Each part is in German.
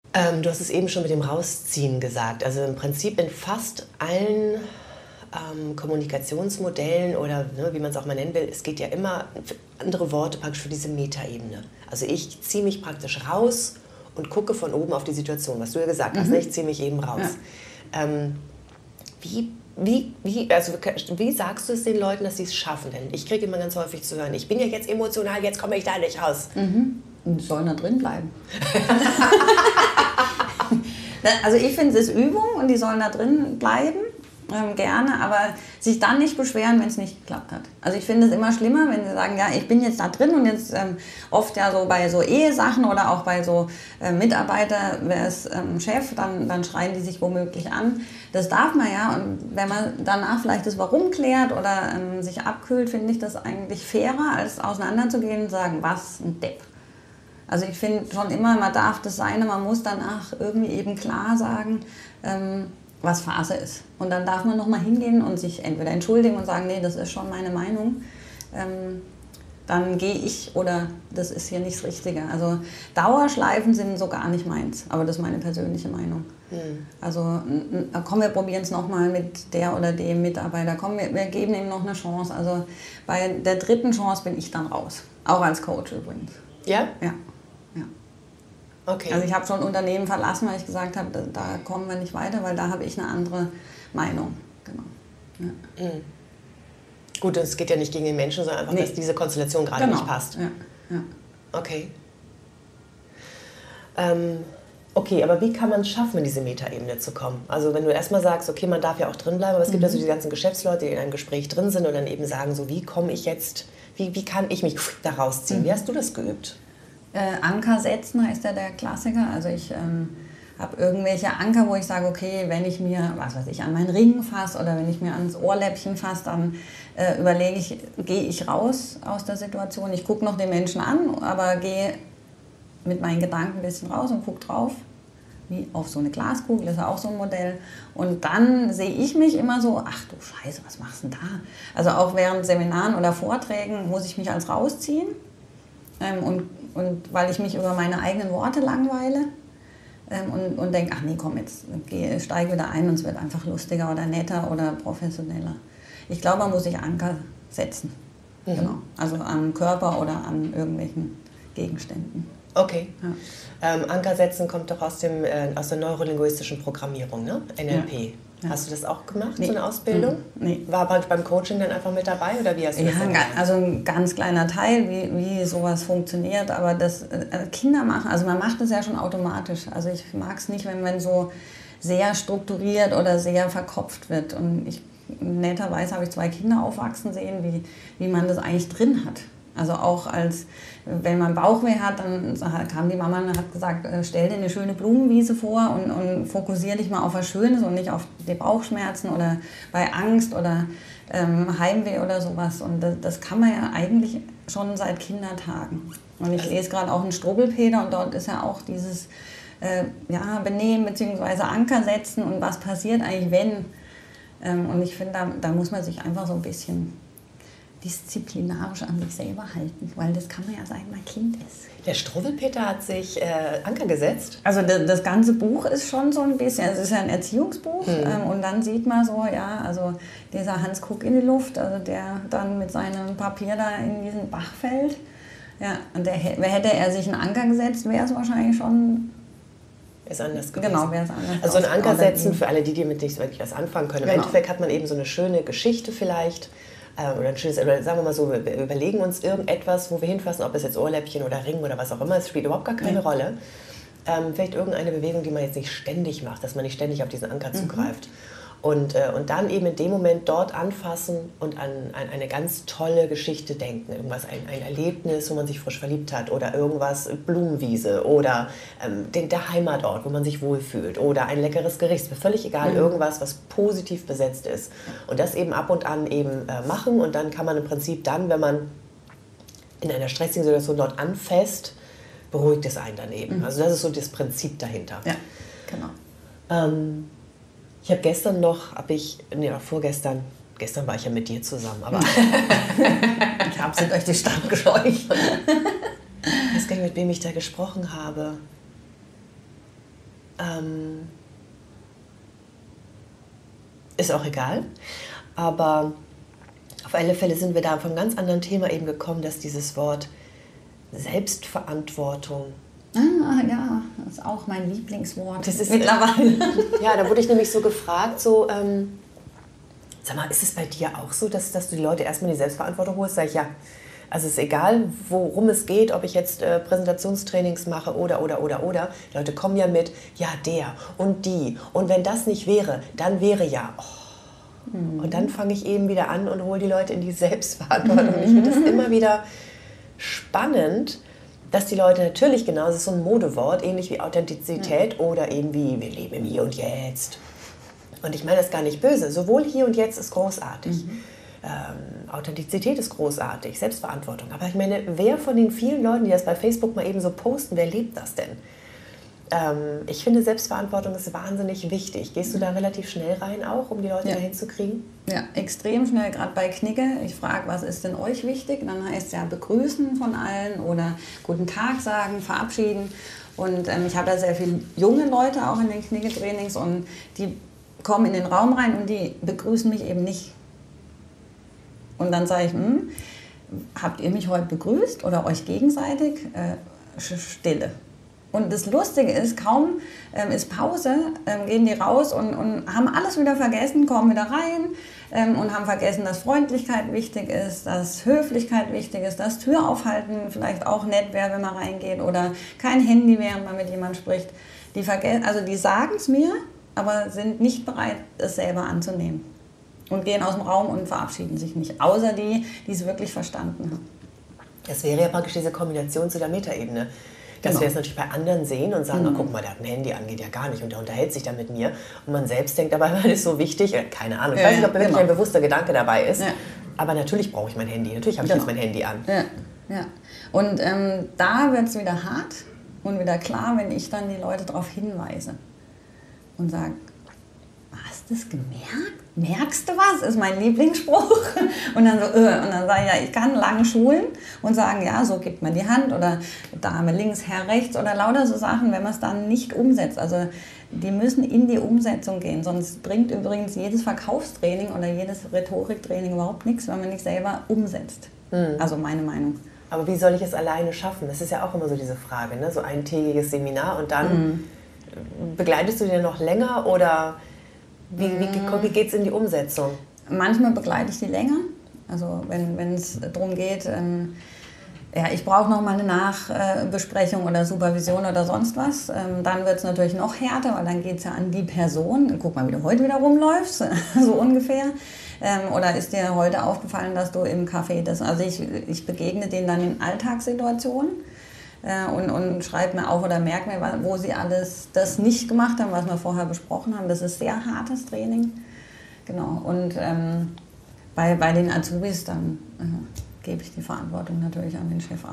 Du hast es eben schon mit dem Rausziehen gesagt. Also im Prinzip in fast allen Kommunikationsmodellen oder ne, wie man es auch mal nennen will, es geht ja immer andere Worte praktisch für diese Metaebene. Also ich ziehe mich praktisch raus und gucke von oben auf die Situation, was du ja gesagt hast, ne? Ich ziehe mich eben raus. Ja. Wie sagst du es den Leuten, dass sie es schaffen? Denn ich kriege immer ganz häufig zu hören, ich bin ja jetzt emotional, jetzt komme ich da nicht raus. Die sollen da drin bleiben. Also ich finde, es ist Übung und die sollen da drin bleiben, gerne, aber sich dann nicht beschweren, wenn es nicht geklappt hat. Also ich finde es immer schlimmer, wenn sie sagen, ja, ich bin jetzt da drin und jetzt oft ja so bei so Ehesachen oder auch bei so Mitarbeiter, wer ist Chef, dann schreien die sich womöglich an. Das darf man ja, und wenn man danach vielleicht das Warum klärt oder sich abkühlt, finde ich das eigentlich fairer, als auseinanderzugehen und sagen, was ein Depp. Also ich finde schon immer, man darf das sein, man muss danach irgendwie eben klar sagen, was Phase ist. Und dann darf man nochmal hingehen und sich entweder entschuldigen und sagen, nee, das ist schon meine Meinung, dann gehe ich oder das ist hier nicht das Richtige. Also Dauerschleifen sind so gar nicht meins, aber das ist meine persönliche Meinung. Also komm, wir probieren es nochmal mit der oder dem Mitarbeiter, komm, wir geben ihm noch eine Chance. Also bei der dritten Chance bin ich dann raus, auch als Coach übrigens. Ja? Ja. Okay. Also ich habe schon Unternehmen verlassen, weil ich gesagt habe, da kommen wir nicht weiter, weil da habe ich eine andere Meinung. Genau. Ja. Gut, es geht ja nicht gegen den Menschen, sondern einfach, dass diese Konstellation gerade nicht passt. Ja. Okay. Okay, aber wie kann man es schaffen, in diese Metaebene zu kommen? Also wenn du erstmal sagst, okay, man darf ja auch drin bleiben, aber es gibt ja so die ganzen Geschäftsleute, die in einem Gespräch drin sind und dann eben sagen, so wie komme ich jetzt, wie kann ich mich da rausziehen? Wie hast du das geübt? Anker setzen heißt ja der Klassiker. Also ich habe irgendwelche Anker, wo ich sage, okay, wenn ich mir, was weiß ich, an meinen Ring fasse oder wenn ich mir ans Ohrläppchen fasse, dann überlege ich, gehe ich raus aus der Situation. Ich gucke noch den Menschen an, aber gehe mit meinen Gedanken ein bisschen raus und gucke drauf, wie auf so eine Glaskugel, das ist ja auch so ein Modell. Und dann sehe ich mich immer so, ach du Scheiße, was machst du denn da? Also auch während Seminaren oder Vorträgen muss ich mich als rausziehen. Und weil ich mich über meine eigenen Worte langweile und denke, ach nee, komm, jetzt steige wieder ein und es wird einfach lustiger oder netter oder professioneller. Ich glaube, man muss sich Anker setzen. Genau. Also am Körper oder an irgendwelchen Gegenständen. Okay. Ja. Anker setzen kommt doch aus der neurolinguistischen Programmierung, ne? NLP. Ja. Hast du das auch gemacht, so eine Ausbildung? Nee. War beim Coaching dann einfach mit dabei oder wie hast du das denn gemacht? Also ein ganz kleiner Teil, wie sowas funktioniert, aber das Kinder machen, also man macht das ja schon automatisch. Also ich mag es nicht, wenn so sehr strukturiert oder sehr verkopft wird. Und netterweise habe ich 2 Kinder aufwachsen sehen, wie man das eigentlich drin hat. Also auch wenn man Bauchweh hat, dann kam die Mama und hat gesagt, stell dir eine schöne Blumenwiese vor und fokussiere dich mal auf was Schönes und nicht auf die Bauchschmerzen oder bei Angst oder Heimweh oder sowas. Und das kann man ja eigentlich schon seit Kindertagen. Und ich lese gerade auch einen Strubbelpeter und dort ist ja auch dieses Benehmen bzw. Anker setzen und was passiert eigentlich, wenn. Und ich finde, da muss man sich einfach so ein bisschen disziplinarisch an sich selber halten, weil das kann man ja sagen, man Kind ist. Der Struwwelpeter hat sich Anker gesetzt? Also das ganze Buch ist schon so ein bisschen, es ist ja ein Erziehungsbuch und dann sieht man so, ja, also dieser Hans Kuck in die Luft, also der dann mit seinem Papier da in diesen Bach fällt, ja, und hätte er sich einen Anker gesetzt, wäre es wahrscheinlich schon... Ist anders gewesen. Genau, wäre es anders. Also ein Anker setzen für alle, die mit nicht wirklich was anfangen können. Im Endeffekt hat man eben so eine schöne Geschichte vielleicht, oder sagen wir mal so, wir überlegen uns irgendetwas, wo wir hinfassen, ob es jetzt Ohrläppchen oder Ring oder was auch immer, es spielt überhaupt gar keine Rolle. Vielleicht irgendeine Bewegung, die man jetzt nicht ständig macht, dass man nicht ständig auf diesen Anker zugreift. Und dann eben in dem Moment dort anfassen und an eine ganz tolle Geschichte denken. Irgendwas, ein Erlebnis, wo man sich frisch verliebt hat oder irgendwas, Blumenwiese oder der Heimatort, wo man sich wohlfühlt oder ein leckeres Gericht. Völlig egal, irgendwas, was positiv besetzt ist. Und das eben ab und an eben machen und dann kann man im Prinzip dann, wenn man in einer stressigen Situation dort anfasst, beruhigt es einen dann eben. Also das ist so das Prinzip dahinter. Ja, genau. Ich habe vorgestern war ich ja mit dir zusammen, aber ich habe sie durch die Stadt gescheucht. Ich weiß gar nicht, mit wem ich da gesprochen habe. Ist auch egal. Aber auf alle Fälle sind wir da von einem ganz anderen Thema eben gekommen, dass dieses Wort Selbstverantwortung. Ah, ja, das ist auch mein Lieblingswort. Das ist mittlerweile. Ja, da wurde ich nämlich so gefragt, so, sag mal, ist es bei dir auch so, dass du die Leute erstmal in die Selbstverantwortung holst? Sag ich, ja. Also es ist egal, worum es geht, ob ich jetzt Präsentationstrainings mache oder. Die Leute kommen ja mit, ja, der und die. Und wenn das nicht wäre, dann wäre ja. Oh. Und dann fange ich eben wieder an und hole die Leute in die Selbstverantwortung. Und ich finde das immer wieder spannend, dass die Leute natürlich, genau, das ist so ein Modewort, ähnlich wie Authentizität oder eben wie wir leben im Hier und Jetzt. Und ich meine das gar nicht böse. Sowohl Hier und Jetzt ist großartig. Authentizität ist großartig, Selbstverantwortung. Aber ich meine, wer von den vielen Leuten, die das bei Facebook mal eben so posten, wer lebt das denn? Ich finde, Selbstverantwortung ist wahnsinnig wichtig. Gehst du da relativ schnell rein auch, um die Leute dahin zu kriegen? Ja, extrem schnell, gerade bei Knigge. Ich frage, was ist denn euch wichtig? Dann heißt es ja begrüßen von allen oder guten Tag sagen, verabschieden. Und ich habe da sehr viele junge Leute auch in den Knigge-Trainings und die kommen in den Raum rein und die begrüßen mich eben nicht. Und dann sage ich, habt ihr mich heute begrüßt oder euch gegenseitig? Stille. Und das Lustige ist, kaum ist Pause, gehen die raus und haben alles wieder vergessen, kommen wieder rein und haben vergessen, dass Freundlichkeit wichtig ist, dass Höflichkeit wichtig ist, dass Tür aufhalten vielleicht auch nett wäre, wenn man reingeht oder kein Handy, während man mit jemandem spricht. Die sagen es mir, aber sind nicht bereit, es selber anzunehmen. Und gehen aus dem Raum und verabschieden sich nicht, außer die es wirklich verstanden haben. Das wäre ja praktisch diese Kombination zu der Metaebene. Dass wir es natürlich bei anderen sehen und sagen, guck mal, der hat ein Handy an, geht ja gar nicht und der unterhält sich dann mit mir. Und man selbst denkt dabei, das ist so wichtig, keine Ahnung, ich weiß nicht, ob wirklich ein bewusster Gedanke dabei ist, aber natürlich brauche ich mein Handy, natürlich habe ich jetzt mein Handy an. Ja. Und da wird es wieder hart und wieder klar, wenn ich dann die Leute darauf hinweise und sage, hast du das gemerkt? Merkst du was? Ist mein Lieblingsspruch. Und dann sage ich, ja, ich kann lang schulen und sagen, ja, so gibt man die Hand oder Dame links, Herr rechts oder lauter so Sachen, wenn man es dann nicht umsetzt. Also die müssen in die Umsetzung gehen, sonst bringt übrigens jedes Verkaufstraining oder jedes Rhetoriktraining überhaupt nichts, wenn man nicht selber umsetzt. Also meine Meinung. Aber wie soll ich es alleine schaffen? Das ist ja auch immer so diese Frage, ne? So eintägiges Seminar und dann begleitest du den noch länger oder wie geht es in die Umsetzung? Manchmal begleite ich die länger. Also wenn es darum geht, ich brauche noch mal eine Nachbesprechung oder Supervision oder sonst was, dann wird es natürlich noch härter, weil dann geht es ja an die Person. Guck mal, wie du heute wieder rumläufst, so ungefähr. Oder ist dir heute aufgefallen, dass du im Café das... Also ich begegne denen dann in Alltagssituationen. Und schreibe mir auf oder merke mir, wo sie alles das nicht gemacht haben, was wir vorher besprochen haben. Das ist sehr hartes Training. Genau. Und bei den Azubis dann gebe ich die Verantwortung natürlich an den Chef ab.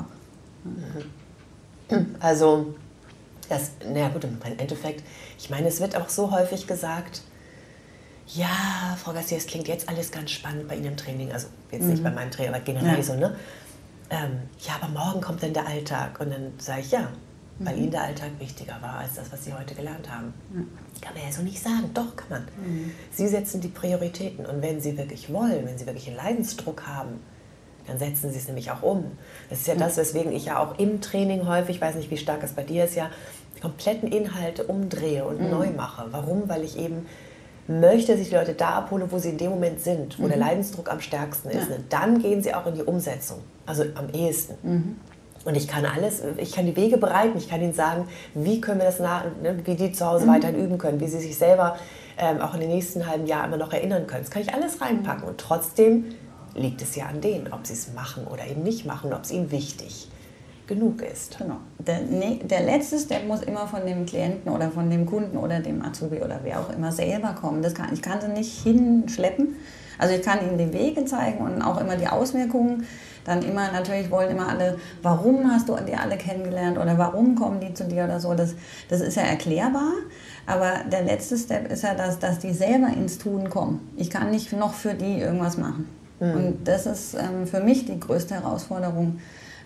Also, im Endeffekt, ich meine, es wird auch so häufig gesagt, ja, Frau Garcia, es klingt jetzt alles ganz spannend bei Ihnen im Training, also jetzt nicht bei meinem Training, aber generell so, ne? Ja, aber morgen kommt dann der Alltag. Und dann sage ich, ja, weil Ihnen der Alltag wichtiger war als das, was Sie heute gelernt haben. Kann man ja so nicht sagen. Doch, kann man. Sie setzen die Prioritäten. Und wenn Sie wirklich wollen, wenn Sie wirklich einen Leidensdruck haben, dann setzen Sie es nämlich auch um. Das ist ja das, weswegen ich ja auch im Training häufig, ich weiß nicht, wie stark es bei dir ist, ja, die kompletten Inhalte umdrehe und neu mache. Warum? Weil ich eben möchte, dass ich die Leute da abhole, wo sie in dem Moment sind, wo der Leidensdruck am stärksten ist. Ne? Dann gehen sie auch in die Umsetzung, also am ehesten. Und ich kann die Wege bereiten, ich kann ihnen sagen, wie können wir das wie die zu Hause weiterhin üben können, wie sie sich selber auch in den nächsten halben Jahr immer noch erinnern können. Das kann ich alles reinpacken und trotzdem liegt es ja an denen, ob sie es machen oder eben nicht machen, ob es ihnen wichtig genug ist. Genau. Der letzte Step muss immer von dem Klienten oder von dem Kunden oder dem Azubi oder wer auch immer selber kommen. Ich kann sie nicht hinschleppen. Also ich kann ihnen die Wege zeigen und auch immer die Auswirkungen. Dann immer, natürlich wollen immer alle, warum hast du die alle kennengelernt oder warum kommen die zu dir oder so. Das ist ja erklärbar. Aber der letzte Step ist ja, dass die selber ins Tun kommen. Ich kann nicht noch für die irgendwas machen. Und das ist für mich die größte Herausforderung,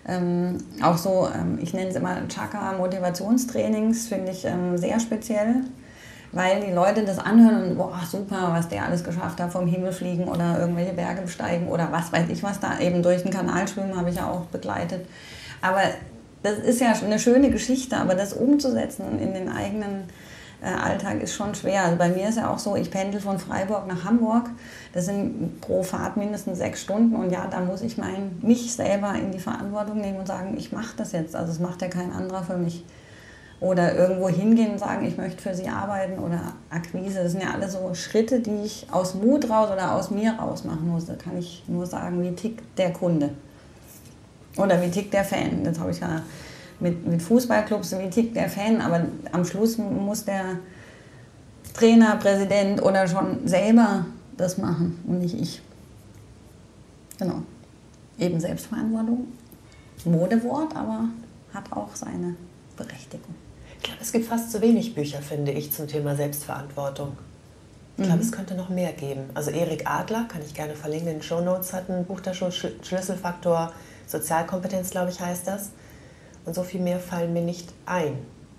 Auch so, ich nenne es immer Chakra-Motivationstrainings, finde ich sehr speziell, weil die Leute das anhören und boah, super, was der alles geschafft hat, vom Himmel fliegen oder irgendwelche Berge besteigen oder was weiß ich was da, eben durch den Kanal schwimmen habe ich ja auch begleitet. Aber das ist ja eine schöne Geschichte, aber das umzusetzen in den eigenen Alltag ist schon schwer. Also bei mir ist ja auch so, ich pendel von Freiburg nach Hamburg. Das sind pro Fahrt mindestens 6 Stunden. Und ja, da muss ich mich selber in die Verantwortung nehmen und sagen, ich mache das jetzt. Also es macht ja kein anderer für mich. Oder irgendwo hingehen und sagen, ich möchte für sie arbeiten oder Akquise. Das sind ja alle so Schritte, die ich aus Mut raus oder aus mir raus machen muss. Da kann ich nur sagen, wie tickt der Kunde? Oder wie tickt der Fan? Das habe ich ja mit Fußballclubs, wie tickt der Fan, aber am Schluss muss der Trainer, Präsident oder schon selber das machen und nicht ich. Genau. Eben Selbstverantwortung. Modewort, aber hat auch seine Berechtigung. Ich glaube, es gibt fast zu wenig Bücher, finde ich, zum Thema Selbstverantwortung. Ich glaube, es könnte noch mehr geben. Also Erik Adler, kann ich gerne verlinken, in den Shownotes hat ein Buch da schon, Schlüsselfaktor Sozialkompetenz, glaube ich, heißt das. Und so viel mehr fallen mir nicht ein.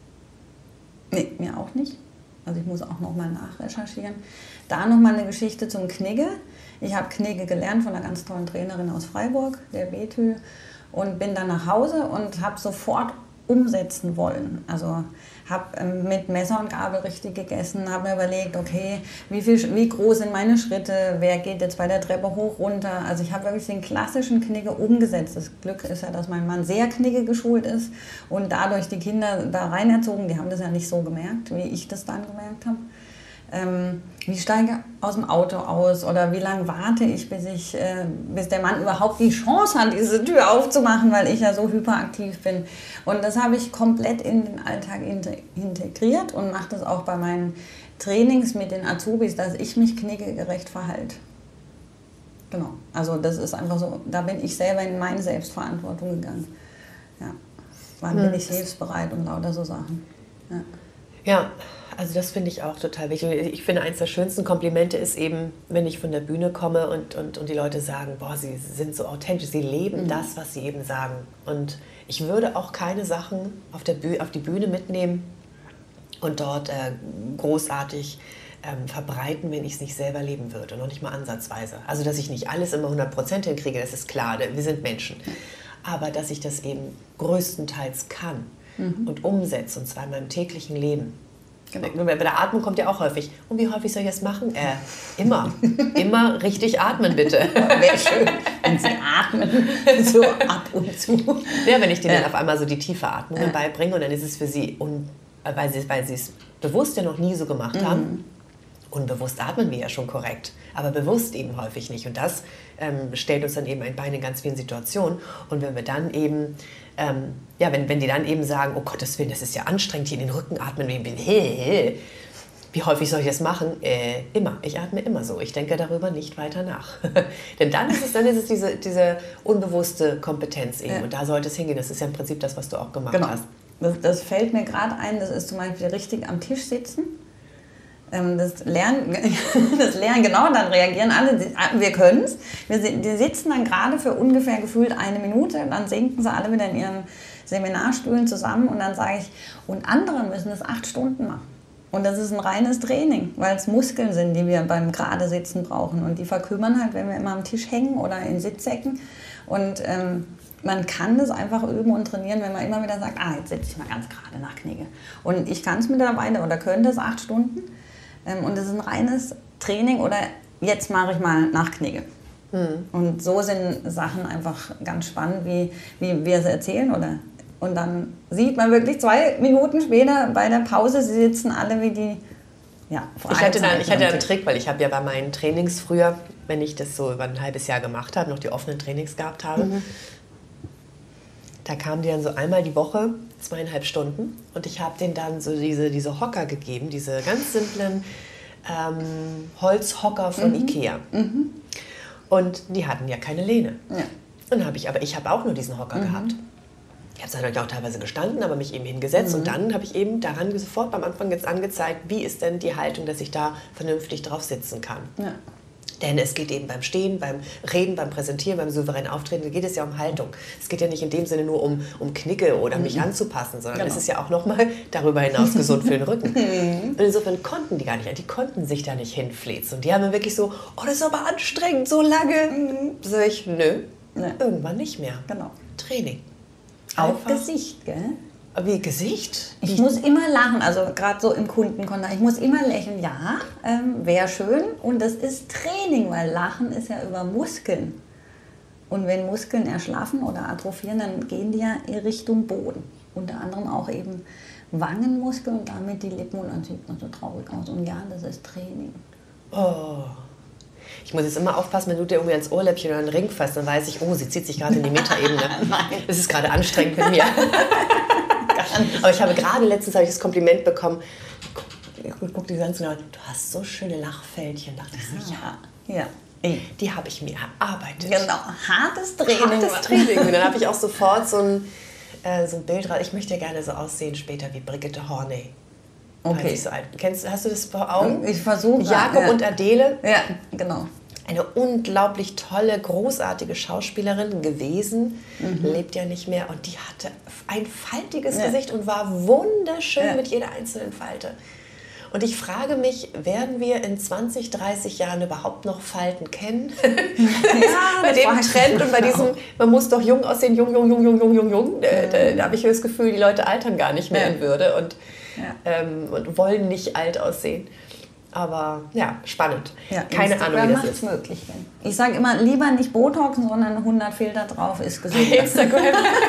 Nee, mir auch nicht. Also ich muss auch noch mal nachrecherchieren. Da noch mal eine Geschichte zum Knigge. Ich habe Knigge gelernt von einer ganz tollen Trainerin aus Freiburg, der Betül, und bin dann nach Hause und habe sofort umsetzen wollen. Also habe mit Messer und Gabel richtig gegessen, habe mir überlegt, okay, wie groß sind meine Schritte, wer geht jetzt bei der Treppe hoch, runter. Also ich habe wirklich den klassischen Knigge umgesetzt. Das Glück ist ja, dass mein Mann sehr Knigge geschult ist und dadurch die Kinder da rein erzogen. Die haben das ja nicht so gemerkt, wie ich das dann gemerkt habe. Wie steige ich aus dem Auto aus oder wie lange warte ich, bis der Mann überhaupt die Chance hat, diese Tür aufzumachen, weil ich ja so hyperaktiv bin. Und das habe ich komplett in den Alltag integriert und mache das auch bei meinen Trainings mit den Azubis, dass ich mich kniggegerecht verhalte. Genau, also das ist einfach so, da bin ich selber in meine Selbstverantwortung gegangen. Ja. Wann bin ich hilfsbereit und lauter so Sachen. Ja, also das finde ich auch total wichtig. Ich finde, eines der schönsten Komplimente ist eben, wenn ich von der Bühne komme und die Leute sagen, boah, sie sind so authentisch, sie leben das, was sie eben sagen. Und ich würde auch keine Sachen auf die Bühne mitnehmen und dort großartig verbreiten, wenn ich es nicht selber leben würde, noch nicht mal ansatzweise. Also, dass ich nicht alles immer 100% hinkriege, das ist klar, wir sind Menschen. Aber dass ich das eben größtenteils kann und umsetze, und zwar in meinem täglichen Leben. Genau. Bei der Atmung kommt ja auch häufig. Und wie häufig soll ich das machen? Immer. Immer richtig atmen, bitte. Wäre schön, wenn Sie atmen, so ab und zu. Ja, wenn ich denen dann auf einmal so die tiefe Atmung beibringe und dann ist es für sie, weil sie es bewusst ja noch nie so gemacht haben. Unbewusst atmen wir ja schon korrekt, aber bewusst eben häufig nicht. Und das stellt uns dann eben ein Bein in ganz vielen Situationen. Und wenn wir dann eben, wenn die dann eben sagen, oh Gottes Willen, das ist ja anstrengend, hier in den Rücken atmen, wie häufig soll ich das machen? Immer. Ich atme immer so. Ich denke darüber nicht weiter nach. Denn dann ist es diese unbewusste Kompetenz eben. Und da sollte es hingehen. Das ist ja im Prinzip das, was du auch gemacht hast. Das fällt mir gerade ein, das ist zum Beispiel richtig am Tisch sitzen. Das Lernen, genau, dann reagieren alle, wir können es. Die sitzen dann gerade für ungefähr gefühlt 1 Minute, dann sinken sie alle wieder in ihren Seminarstühlen zusammen und dann sage ich, und andere müssen es 8 Stunden machen. Und das ist ein reines Training, weil es Muskeln sind, die wir beim gerade Sitzen brauchen. Und die verkümmern halt, wenn wir immer am Tisch hängen oder in Sitzsäcken. Und man kann das einfach üben und trainieren, wenn man immer wieder sagt, jetzt sitze ich mal ganz gerade nach Knigge. Und ich kann es mittlerweile oder könnte es 8 Stunden. Und das ist ein reines Training oder jetzt mache ich mal nach Knigge. Und so sind Sachen einfach ganz spannend, wie wir es erzählen. Und dann sieht man wirklich 2 Minuten später bei der Pause, sie sitzen alle wie die... Ja, ich hatte einen Trick, weil ich habe ja bei meinen Trainings früher, wenn ich das so über ein halbes Jahr gemacht habe, noch die offenen Trainings gehabt habe, da kamen die dann so einmal die Woche, 2,5 Stunden. Und ich habe denen dann so diese Hocker gegeben, diese ganz simplen Holzhocker von Ikea. Und die hatten ja keine Lehne. Ja. Und ich habe auch nur diesen Hocker gehabt. Ich habe es dann auch teilweise gestanden, aber mich eben hingesetzt. Und dann habe ich eben daran sofort am Anfang jetzt angezeigt, wie ist denn die Haltung, dass ich da vernünftig drauf sitzen kann. Ja. Denn es geht eben beim Stehen, beim Reden, beim Präsentieren, beim souveränen Auftreten, da geht es ja um Haltung. Es geht ja nicht in dem Sinne nur um Knicke oder mich anzupassen, sondern es ist ja auch nochmal darüber hinaus gesund für den Rücken. Und insofern konnten die gar nicht, die konnten sich da nicht hinfläzen. Und die haben dann wirklich so, oh, das ist aber anstrengend, so lange. Sag ich, nö, irgendwann nicht mehr. Genau. Training. Auf Gesicht, gell? Wie Gesicht? Ich muss immer lachen, also gerade so im Kundenkontakt, ich muss immer lächeln, ja, wäre schön. Und das ist Training, weil Lachen ist ja über Muskeln. Und wenn Muskeln erschlaffen oder atrophieren, dann gehen die ja in Richtung Boden. Unter anderem auch eben Wangenmuskeln und damit die Lippen, und dann sieht man so traurig aus. Und ja, das ist Training. Oh. Ich muss jetzt immer aufpassen, wenn du dir irgendwie ans Ohrläppchen oder einen Ring fasst, dann weiß ich, oh, sie zieht sich gerade in die Metaebene. Nein. Das ist gerade anstrengend mit mir. Aber ich habe gerade letztens das Kompliment bekommen, guck die ganz genau, du hast so schöne Lachfältchen. Dachte ich so, ja. Die habe ich mir erarbeitet. Genau, hartes Training. Hartes Training. Und dann habe ich auch sofort so ein Bild, ich möchte gerne so aussehen später wie Brigitte Horney. Okay. So alt. Hast du das vor Augen? Ich versuche. Jakob und Adele. Ja, genau. Eine unglaublich tolle, großartige Schauspielerin gewesen, lebt ja nicht mehr. Und die hatte ein faltiges Gesicht und war wunderschön mit jeder einzelnen Falte. Und ich frage mich, werden wir in 20, 30 Jahren überhaupt noch Falten kennen? Bei dem Trend und bei diesem, man muss doch jung aussehen, jung. Da habe ich das Gefühl, die Leute altern gar nicht mehr in Würde und wollen nicht alt aussehen. Aber ja, spannend. Ja, keine Ahnung, wie das ist. Möglich. Ich sage immer, lieber nicht Botoxen, sondern 100 Filter drauf ist gesund. Instagram.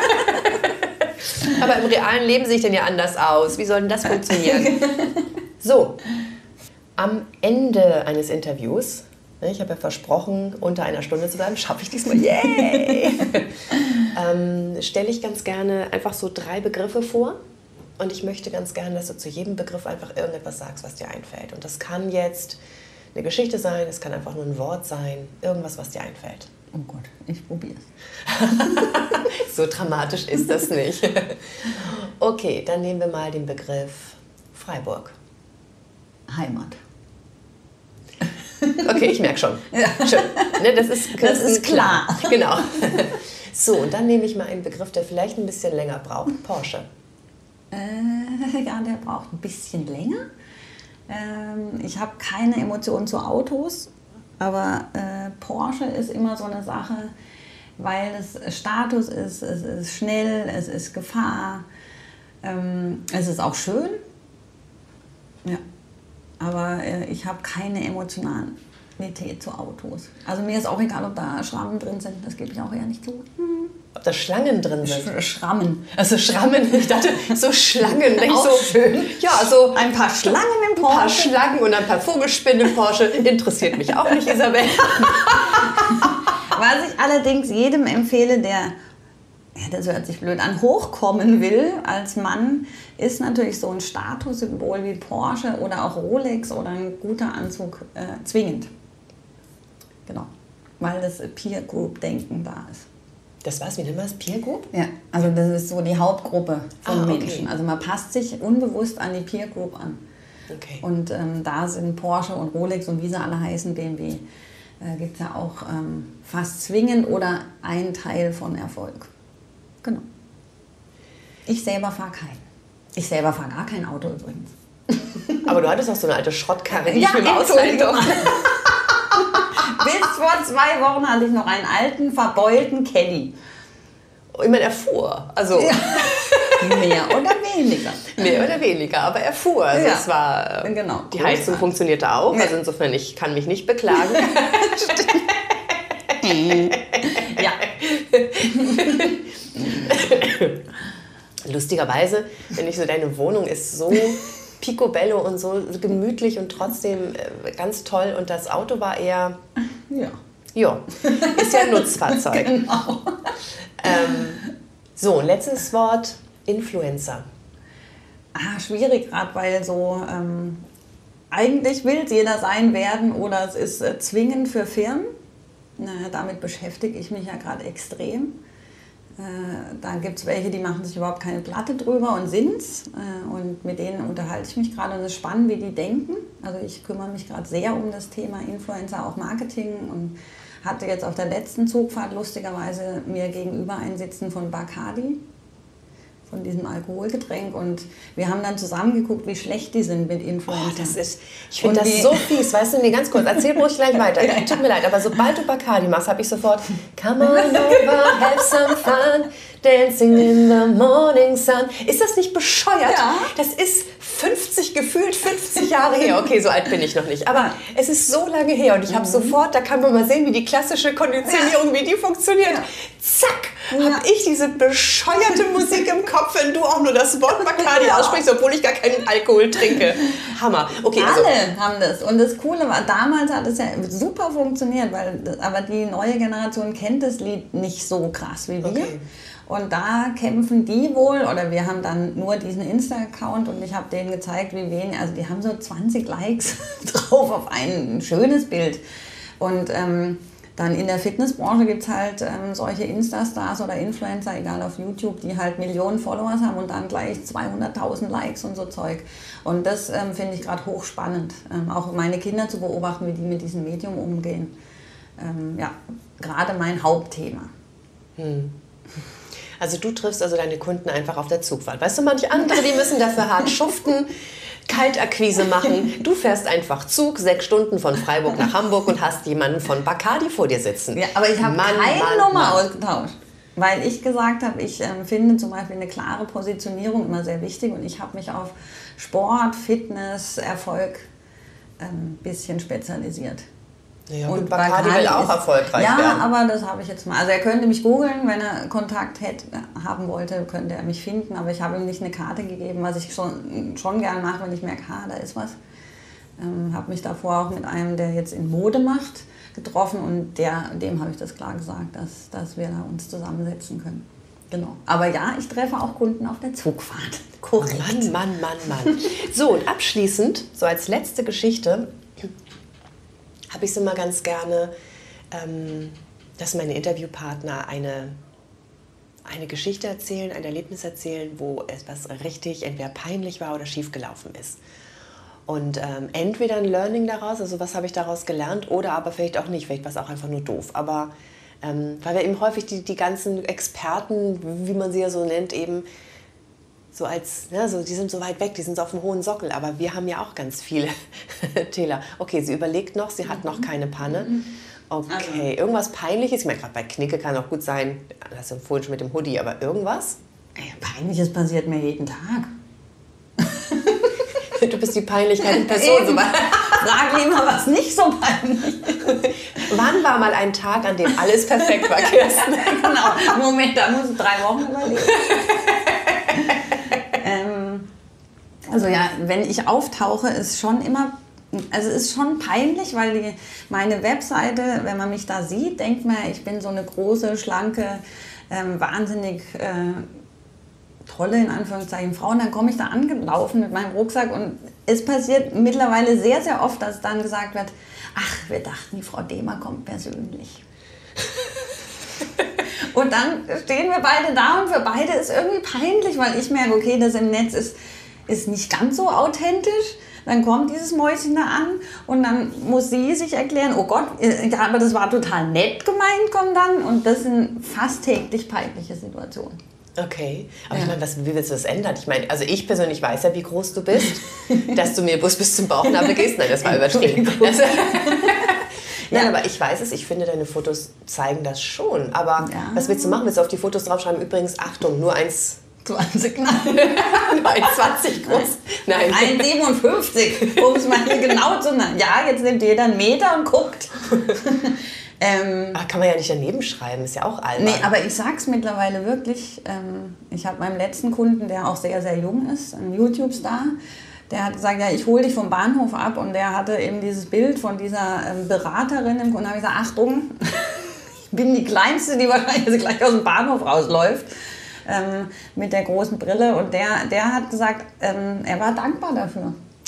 Aber im realen Leben sehe ich denn ja anders aus. Wie soll denn das funktionieren? So, am Ende eines Interviews, ich habe ja versprochen, unter einer Stunde zu bleiben, schaffe ich diesmal, yay! Stelle ich ganz gerne einfach so 3 Begriffe vor. Und ich möchte ganz gerne, dass du zu jedem Begriff einfach irgendetwas sagst, was dir einfällt. Und das kann jetzt eine Geschichte sein, es kann einfach nur ein Wort sein, irgendwas, was dir einfällt. Oh Gott, ich probiere es. So dramatisch ist das nicht. Okay, dann nehmen wir mal den Begriff Freiburg. Heimat. Okay, ich merke schon. Ja. Schön. Ne, das ist klar. Genau. So, und dann nehme ich mal einen Begriff, der vielleicht ein bisschen länger braucht. Porsche. Ja, der braucht ein bisschen länger. Ich habe keine Emotionen zu Autos, aber Porsche ist immer so eine Sache, weil es Status ist, es ist schnell, es ist Gefahr, es ist auch schön. Ja, aber ich habe keine Emotionalität zu Autos. Also mir ist auch egal, ob da Schrammen drin sind, das gebe ich auch eher nicht zu. Ob da Schlangen drin sind? Schrammen. Also Schrammen, ich dachte, so Schlangen. Auch so schön. Ja, so ein paar Schlangen im Porsche. Ein paar Schlangen und ein paar Vogelspinnen im Porsche. Interessiert mich auch nicht, Isabel. Was ich allerdings jedem empfehle, der, das hört sich blöd an, hochkommen will als Mann, ist natürlich so ein Statussymbol wie Porsche oder auch Rolex oder ein guter Anzug zwingend. Genau. Weil das Peer-Group-Denken da ist. Das war's, wie nennt man das? Peer Group? Ja, also das ist so die Hauptgruppe von Menschen. Okay. Also man passt sich unbewusst an die Peer Group an. Okay. Und da sind Porsche und Rolex und wie sie alle heißen, BMW, gibt es ja auch fast zwingend oder ein Teil von Erfolg. Genau. Ich selber fahre keinen. Ich selber fahre gar kein Auto übrigens. Aber du hattest auch so eine alte Schrottkarre, die ja, ich mir ausleihen durfte. Bis vor 2 Wochen hatte ich noch einen alten, verbeulten Caddy. Ich meine, er fuhr. Also ja. Mehr oder weniger. Mehr oder weniger, aber er fuhr. Also es war, genau. Die Heizung funktionierte auch. Also insofern, ich kann mich nicht beklagen. Ja. Lustigerweise, wenn ich so, deine Wohnung ist so picobello und so gemütlich und trotzdem ganz toll. Und das Auto war eher... Ja, ist ja ein Nutzfahrzeug. Genau. So, letztes Wort, Influencer. Schwierig gerade, weil so eigentlich will es jeder sein werden oder es ist zwingend für Firmen. Damit beschäftige ich mich ja gerade extrem. Da gibt es welche, die machen sich überhaupt keine Platte drüber und sind's. Und mit denen unterhalte ich mich gerade und es ist spannend, wie die denken. Also ich kümmere mich gerade sehr um das Thema Influencer, auch Marketing, und hatte jetzt auf der letzten Zugfahrt lustigerweise mir gegenüber ein Sitzen von Bacardi, von diesem Alkoholgetränk, und wir haben dann zusammen geguckt, wie schlecht die sind mit Influencern. Ich finde das so fies, weißt du, nee, ganz kurz, erzähl ruhig gleich weiter. Tut mir leid, aber sobald du Bacardi machst, habe ich sofort come on over, have some fun, dancing in the morning sun. Ist das nicht bescheuert? Ja. Das ist gefühlt 50 Jahre her. Okay, so alt bin ich noch nicht, aber es ist so lange her und ich habe sofort, da kann man mal sehen, wie die klassische Konditionierung, wie die funktioniert. Zack, habe ich diese bescheuerte Musik im Kopf, wenn du auch nur das Wort Bacardi aussprichst, obwohl ich gar keinen Alkohol trinke. Hammer. Okay, alle haben das. Und das Coole war, damals hat es ja super funktioniert, aber die neue Generation kennt das Lied nicht so krass wie wir. Okay. Und da kämpfen die wohl, oder wir haben dann nur diesen Insta-Account und ich habe denen gezeigt, wie wenig, also die haben so 20 Likes drauf auf ein schönes Bild. Und dann in der Fitnessbranche gibt es halt solche Insta-Stars oder Influencer, egal auf YouTube, die halt Millionen Followers haben und dann gleich 200.000 Likes und so Zeug. Und das finde ich gerade hochspannend, auch meine Kinder zu beobachten, wie die mit diesem Medium umgehen. Ja, gerade mein Hauptthema. Also du triffst also deine Kunden einfach auf der Zugfahrt. Weißt du, manche andere, die müssen dafür hart schuften, Kaltakquise machen. Du fährst einfach Zug, 6 Stunden von Freiburg nach Hamburg und hast jemanden von Bacardi vor dir sitzen. Ja, aber ich habe keine Nummer ausgetauscht. Weil ich gesagt habe, ich finde zum Beispiel eine klare Positionierung immer sehr wichtig und ich habe mich auf Sport, Fitness, Erfolg ein bisschen spezialisiert. Ja, und Bacardi will auch erfolgreich werden. Ja, aber das habe ich jetzt mal. Also er könnte mich googeln, wenn er Kontakt haben wollte, könnte er mich finden. Aber ich habe ihm nicht eine Karte gegeben, was ich schon gern mache, wenn ich merke, da ist was. Habe mich davor auch mit einem, der jetzt in Mode macht, getroffen und dem habe ich das klar gesagt, dass wir da uns zusammensetzen können. Genau. Aber ja, ich treffe auch Kunden auf der Zugfahrt. Korrekt. Mann. So, und abschließend, so als letzte Geschichte, habe ich es immer ganz gerne, dass meine Interviewpartner eine Geschichte erzählen, ein Erlebnis erzählen, wo etwas richtig entweder peinlich war oder schief gelaufen ist. Und entweder ein Learning daraus, also was habe ich daraus gelernt, oder aber vielleicht auch nicht, vielleicht war es auch einfach nur doof. Aber weil wir eben häufig die ganzen Experten, wie man sie ja so nennt, eben so als, ne, so, die sind so weit weg, die sind so auf dem hohen Sockel, aber wir haben ja auch ganz viele Täler. Okay, sie überlegt noch, sie hat noch keine Panne. Okay, irgendwas Peinliches, ich meine, gerade bei Knicke kann auch gut sein, das hast du vorhin schon mit dem Hoodie, aber irgendwas? Peinliches passiert mir jeden Tag. Du bist die Peinlichkeit in Person. Frag lieber, was nicht so peinlich. Wann war mal ein Tag, an dem alles perfekt war, Kirsten? Genau, Moment, da muss ich 3 Wochen überlegen. Also ja, wenn ich auftauche, ist schon immer, also es ist schon peinlich, weil meine Webseite, wenn man mich da sieht, denkt man, ich bin so eine große, schlanke, wahnsinnig tolle, in Anführungszeichen, Frau. Und dann komme ich da angelaufen mit meinem Rucksack und es passiert mittlerweile sehr, sehr oft, dass dann gesagt wird, ach, wir dachten, die Frau Dehmer kommt persönlich. Und dann stehen wir beide da und für beide ist irgendwie peinlich, weil ich merke, okay, das im Netz ist nicht ganz so authentisch. Dann kommt dieses Mäuschen da an und dann muss sie sich erklären, oh Gott, ja, aber das war total nett gemeint, kommt dann. Und das sind fast täglich peinliche Situationen. Okay, aber ich meine, wie willst du das ändern? Ich meine, also ich persönlich weiß ja, wie groß du bist, dass du mir bis zum Bauchnabel gehst. Nein, das war übertrieben. Nein, aber ich weiß es, ich finde, deine Fotos zeigen das schon. Aber was willst du machen? Willst du auf die Fotos draufschreiben? Übrigens, Achtung, nur 1,20, nein. Nur 1,20 groß. Nein. 1,57, um es mal hier genau zu nennen. Ja, jetzt nimmt jeder einen Meter und guckt. Kann man ja nicht daneben schreiben, ist ja auch albern. Nee, aber ich sag's mittlerweile wirklich. Ich habe meinem letzten Kunden, der auch sehr, sehr jung ist, ein YouTube-Star, der hat gesagt, ja, ich hole dich vom Bahnhof ab, und der hatte eben dieses Bild von dieser Beraterin im Kunden. Und habe ich gesagt, Achtung, ich bin die Kleinste, die wahrscheinlich gleich aus dem Bahnhof rausläuft, mit der großen Brille. Und der hat gesagt, er war dankbar dafür.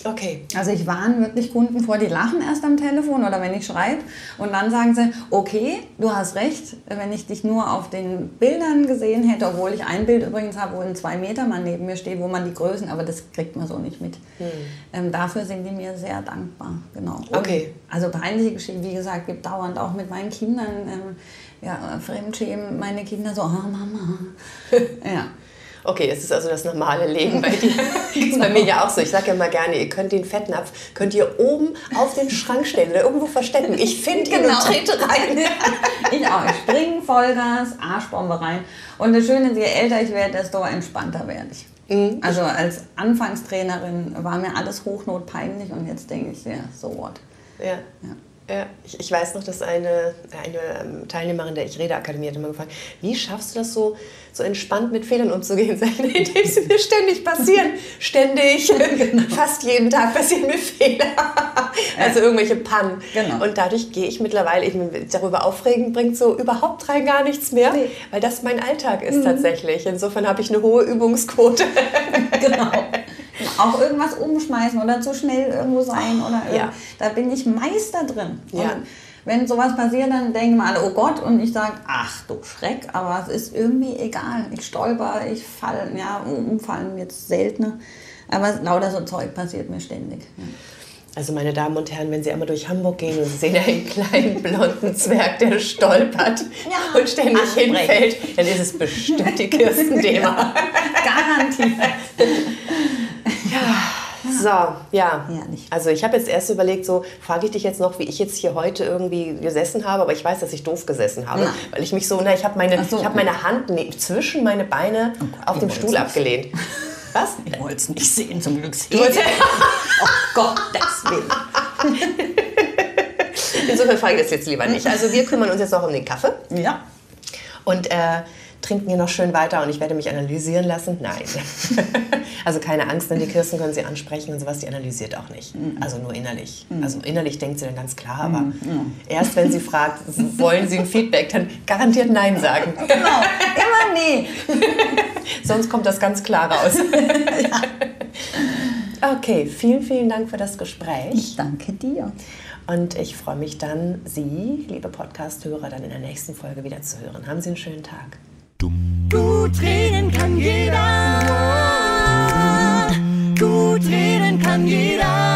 Okay. Also ich warne wirklich Kunden vor, die lachen erst am Telefon oder wenn ich schreibe und dann sagen sie, okay, du hast recht, wenn ich dich nur auf den Bildern gesehen hätte, obwohl ich ein Bild übrigens habe, wo ein 2-Meter-Mann neben mir steht, wo man die Größen, aber das kriegt man so nicht mit. Dafür sind die mir sehr dankbar. Genau. Okay. Also peinliche Geschichten, wie gesagt, gibt dauernd auch mit meinen Kindern, Fremdschämen, meine Kinder so, Mama. Ja. Okay, es ist also das normale Leben bei dir. Das ist bei mir ja auch so. Ich sage ja immer gerne, ihr könnt den Fettnapf, könnt ihr oben auf den Schrank stellen oder irgendwo verstecken. Ich finde ihn und trete rein. Ich auch. Ich springe Vollgas, Arschbombe rein. Und das Schöne ist, je älter ich werde, desto entspannter werde ich. Also als Anfangstrainerin war mir alles hochnotpeinlich und jetzt denke ich, ja, so what. Ja. Ja, ich weiß noch, dass eine Teilnehmerin der Ich-Rede-Akademie hat immer gefragt, wie schaffst du das so entspannt mit Fehlern umzugehen, indem sie mir ständig passieren. Ständig, fast jeden Tag passieren mir Fehler. Also irgendwelche Pannen. Genau. Und dadurch gehe ich mittlerweile, darüber aufregen bringt so überhaupt rein gar nichts mehr, weil das mein Alltag ist tatsächlich. Insofern habe ich eine hohe Übungsquote. Genau. Auch irgendwas umschmeißen oder zu schnell irgendwo sein. Da bin ich Meister drin. Ja. Und wenn sowas passiert, dann denken alle, oh Gott, und ich sage, ach du Schreck, aber es ist irgendwie egal. Ich stolper, ich falle, umfallen jetzt seltener, aber lauter so Zeug passiert mir ständig. Ja. Also meine Damen und Herren, wenn Sie einmal durch Hamburg gehen und Sie sehen einen kleinen blonden Zwerg, der stolpert und ständig hinfällt, dann ist es bestimmt die Kirsten-Thema. Garantiert. Also ich habe jetzt erst überlegt, frage ich dich jetzt noch, wie ich jetzt hier heute irgendwie gesessen habe, aber ich weiß, dass ich doof gesessen habe, weil ich mich ich habe meine Hand zwischen meine Beine auf dem Stuhl abgelehnt. Was? Ich wollte es nicht sehen, zum Glück sehen. Oh Gottes Willen. Insofern frage ich das jetzt lieber nicht. Also wir kümmern uns jetzt noch um den Kaffee. Ja. Und trinken hier noch schön weiter und ich werde mich analysieren lassen. Nein. Also keine Angst, denn die Kirsten können sie ansprechen und sowas, die analysiert auch nicht. Also nur innerlich. Also innerlich denkt sie dann ganz klar, aber erst wenn sie fragt, wollen sie ein Feedback, dann garantiert Nein sagen. Genau, immer nee. Sonst kommt das ganz klar raus. Okay, vielen, vielen Dank für das Gespräch. Ich danke dir. Und ich freue mich dann, Sie, liebe Podcast-Hörer, dann in der nächsten Folge wieder zu hören. Haben Sie einen schönen Tag. Gut reden kann jeder. Gut reden kann jeder.